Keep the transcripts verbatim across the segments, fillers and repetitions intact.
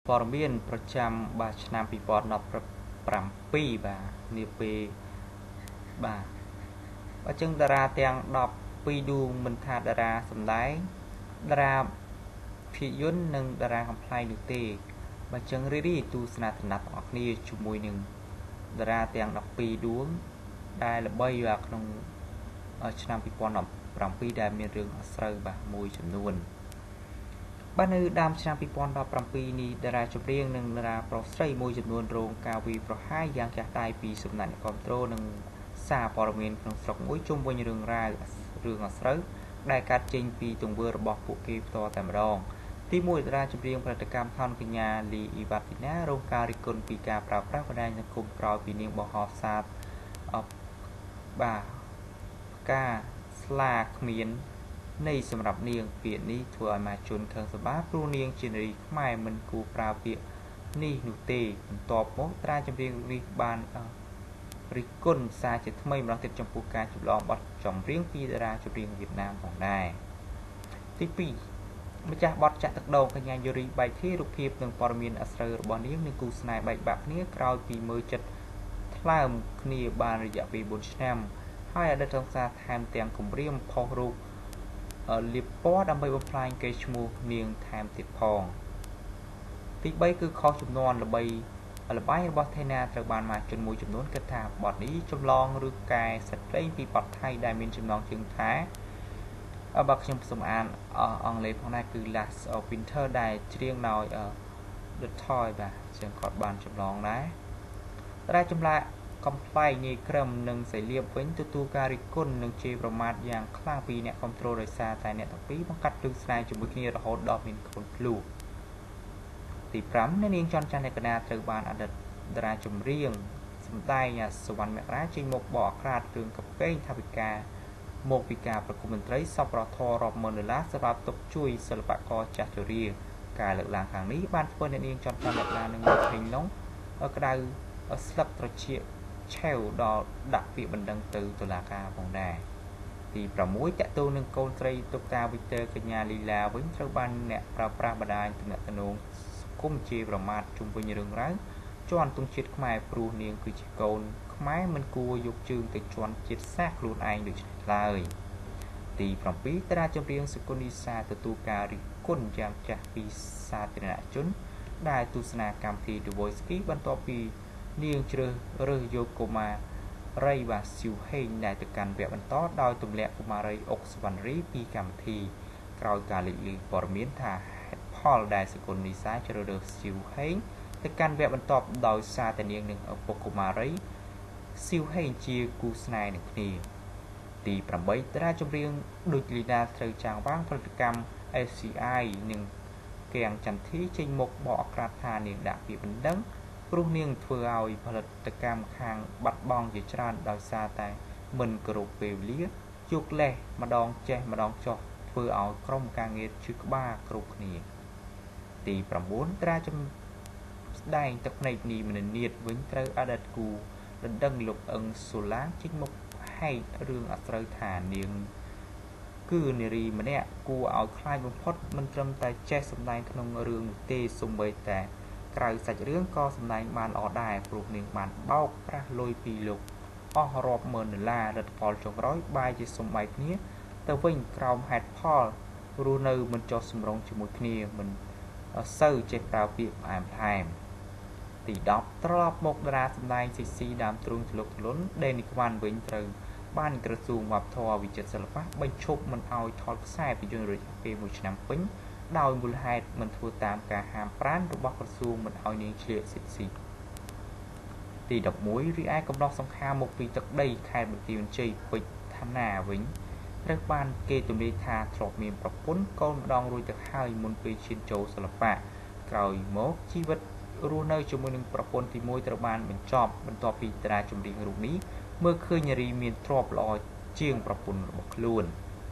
ព័ត៌មានប្រចាំបាទឆ្នាំពីរពាន់ដប់ប្រាំពីរបាទនាពេលបាទបើចឹងតារាទាំងដប់ពីរដួងមិនថាតារាសម្ដែងតារាភាពយន្តនិងតារាកំ pl ែងនោះទេបើចឹងរីរីទូស្នាធនៈបងប្អូនគ្នាជាមួយនឹងតារាទាំងដប់ពីរដួងដែលល្បីបាទក្នុងឆ្នាំពីរពាន់ដប់ប្រាំពីរដែលមានរឿងអស្រូវបាទមួយចំនួនបាទនៅដើមឆ្នាំពីរពាន់ដប់ប្រាំពីរនេះតារាចម្រៀងនិងតារាប្រុសស្រីមួយចំនួនរងការវាយប្រហារយ៉ាងចាស់ដៃពីសំណាក់អ្នកគាំទ្រនិងសារព័ត៌មានក្នុងស្រុកមួយជុំវិញរឿងរ៉ាវរឿងអស្រូវដែលកាត់ចេញពីទង្វើរបស់ពួកគេផ្ទាល់តែម្ដងទីមួយតារាចម្រៀងផលិតកម្មខនកញ្ញាលីអ៊ីវ៉ាទីណារងការរិះគន់ពីការប្រើប្រាស់បណ្ដាញសង្គមក្រោយពីនាងបង្ហោះសារអបបាទការស្លាគ្មាននៃសម្រាប់នាងពាក្យនេះធ្វើឲ្យមហាជនខឹងសម្បាព្រោះនាងជានារីខ្មែរមិនគួរប្រើពាក្យនេះនោះទេបន្ទាប់មកតារាចម្រៀងនេះបានរិះគន់សារជាថ្មីម្ដងទៀតចំពោះការចម្លងបទចម្រៀងពីតារាចម្រៀងវៀតណាមផងដែរទីពីរម្ចាស់បទចាក់ទឹកដោងកញ្ញាយូរីបែកធារូបភាពនិងព័ត៌មានអាស្រូវរបស់នាងនិងគូស្នេហ៍បែកបាក់គ្នាក្រោយពីមើលចិត្តថ្លើមគ្នាបានរយៈពេលបួនឆ្នាំហើយអតីតសង្សារថែមទាំងគម្រាមផុសរូបលៀបពណ៌ដើម្បីបំផ្លាញកេរ្តិ៍ឈ្មោះនាងថែមទៀតផងទីបីគឺខុសចំនួនល្បីល្បែងរបស់ថេណាត្រូវបានមហាជនមួយចំនួនគិតថាបទនេះចម្លងឬកែសត្វលេងពីបទថៃដែលមានចំណងជើងថាបើខ្ញុំសូមអានអង់គ្លេសផងដែរគឺ Last of Winter ដែលច្រៀងដោយ The Toy បាទជាងគាត់បានចម្លងដែរតែចម្លាក់កំប្លែងងាយក្រឹមនិងសៃលៀបវិញទទួលការរិះគន់និងជេរប្រមាថយ៉ាងខ្លាំងពីអ្នកគ្រប់គ្រងដោយសារតែអ្នកទាំងពីរបង្កាត់រឿងស្នេហ៍ជាមួយគ្នារហូតដល់មានខ្លួនភ្លុះទីប្រាំអ្នកនាងចន់ច័ន្ទកណាត្រូវបានអតីតតារាចម្រៀងសម្ដែងសុវណ្ណមករាចេញមកបកអាក្រាតរឿងកកែងថាវិការមកពីការប្រគំតន្ត្រីសពរដ្ឋរាប់ម៉ឺនដុល្លារសម្រាប់ទុកជួយសិល្បករចាស់ជរាការលើកឡើងខាងនេះបានធ្វើអ្នកនាងចន់ច័ន្ទកណានិងលោកហេងឡុងក្តៅស្លឹកត្រចៀកឆេវដល់ដាក់ពាក្យបណ្ដឹងទៅតុលាការផងដែរទីប្រាំមួយតកតូននឹងកូនស្រីតុកតាវីទ័រកញ្ញាលីឡាវិញត្រូវបានអ្នកប្រើប្រាស់បណ្ដាញទំនាក់ទំនងសង្គមជាប្រមាថជុំវិញរឿងរ៉ាវជន់ទង់ជាតិខ្មែរព្រោះនាងគឺជាកូនខ្មែរមិនគួរយកជើងទៅជន់ជាតិសាសន៍ខ្លួនឯងដូចនេះឡើយទីប្រាំពីរតារាចម្រៀងសុគន្ធនីសាទទួលការរិះគន់យ៉ាងចាស់ពីសាធារណជនដែលទស្សនាកម្មវិធី The Voice Kids បន្ទាប់ពីនាងជ្រើសរើសយកកុមារីវ៉ាស៊ីវហេងដែលទៅកាន់វគ្គបន្តដោយទម្លាក់កុមារីអុកសវណ្ណរីពីកម្មវិធីក្រោយការលេចលឺព័ត៌មានថាហេតុផលដែលសុគន្ធនីសាជ្រើសរើសស៊ីវហេងទៅកាន់វគ្គបន្តដោយសារតែនាងនិងឪពុកកុមារីស៊ីវហេងជាគូស្នេហ៍នឹងគ្នាទីប្រាំបីតារាចម្រៀងដូចលីណាត្រូវចាងវាងផលិតកម្ម អេស ស៊ី អាយ និងកៀងចន្ទធីចេញមុខបកអាក្រាតថានាងដាក់ពាក្យបណ្ដឹងព្រោះនាងធ្វើឲ្យផលិតកម្មខាងបាត់បង់ជាច្រើនដោយសារតែមិនគោរពពេលវេលាយកលេសម្ដងចេះម្ដងចោះធ្វើឲ្យក្រុមការងារឈឺក្បាលគ្រប់គ្នាទីប្រាំបួនតារាចម្ស្ដែងទឹកភ្នែកនេះមនីតវិញត្រូវអតីតគូដណ្ដឹងលោកអឹងសូឡាចេញមកហែករឿងអស្រូវថានាងគឺនារីម្នាក់គួរឲ្យខ្លាចបំផុតមិនត្រឹមតែចេះសម្ដែងក្នុងរឿងនោះទេសូម្បីតែក្រៅសាច់រឿងក៏សម្ដែងបានល្អដែរព្រោះនាងបានបោកប្រាស់លុយពីលោកអស់រាប់ម៉ឺនដុល្លារលទ្ធផលចុងក្រោយបែរជាសំបែកគ្នាទៅវិញក្រោមហេតុផលរស់នៅមិនចោះសម្រងជាមួយគ្នាមិនសូវចេះប្រើពាក្យផ្អែមល្ហែមទីដប់ត្រឡប់មកតារាសម្ដែងស៊ីស៊ីដើមទ្រូងទលុកទលុនដេនីក្វាន់វិញត្រូវបានក្រសួងវប្បធម៌វិចិត្រសិល្បៈបញ្ឈប់មិនឲ្យថតខ្សែភាពយន្តរយៈពេលមួយឆ្នាំពេញដោយមូលហេតុមិនធ្វើតាមការហាមប្រាមរបស់ក្រសួងមិនឲ្យនាងឆ្លៀកស៊ីស៊ីទីដប់មួយរីឯកំណោះសង្ខារមកពីទឹកដីខេត្តបន្ទាយមានជ័យពេជ្រឋានាវិញត្រូវបានគេទម្លាយថាធ្លាប់មានប្រពន្ធកូនម្ដងរួចទៅហើយមុនពេលឈានចូលសិល្បៈក្រោយមកជីវិតរស់នៅជាមួយនឹងប្រពន្ធទីមួយត្រូវបានបញ្ចប់បន្ទាប់ពីតារាចម្រៀងរូបនេះមើលឃើញនារីមានទ្រព្យល្អជាងប្រពន្ធរបស់ខ្លួន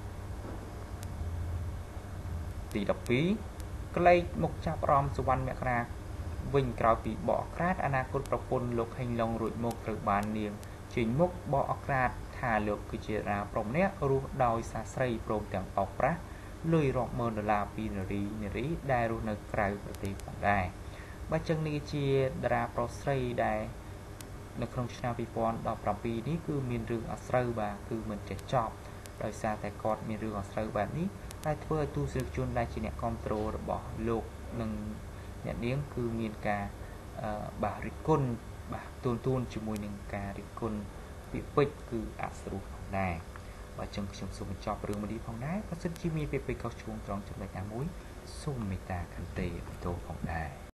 ទីដប់ពីរក្លែកមកចាប់អារម្មណ៍សុវណ្ណមករាវិញក្រោយពីបកអាក្រាតអនាគតប្រពន្ធលោកហេងឡុងរួចមកត្រូវបាននាងចេញមុខបកអាក្រាតថាលោកគឺជាតារាប្រុសម្នាក់រស់ដោយសាស្រីព្រមទាំងបោកប្រាស់លុយរាប់ម៉ឺនដុល្លារពីនារីនារីដែលរស់នៅក្រៅប្រទេសផងដែរបើចឹងនេះជាតារាប្រុសស្រីដែលនៅក្នុងឆ្នាំពីរពាន់ដប់ប្រាំពីរនេះគឺមានរឿងអស្ត្រូវបាទគឺមិនចេះចប់ដោយសារតែគាត់មានរឿងអស្ត្រូវបែបនេះតែធ្វើឲ្យទស្សនិកជនដែលជាអ្នកគ្រប់គ្រងរបស់លោកនិងអ្នកនាងគឺមានការបាទរិះគន់បាទទូនទូនជាមួយនឹងការរិះគន់ពាក្យពេចន៍គឺអស្ចារ្យផងដែរបើចឹងខ្ញុំសូមបញ្ចប់រឿងមួយនេះផងដែរបើសិនជាមានពាក្យពេចន៍ខុសឆ្គងត្រង់ចំណុចណាមួយសូមមេត្តាខន្តីអត់ទោសផងដែរ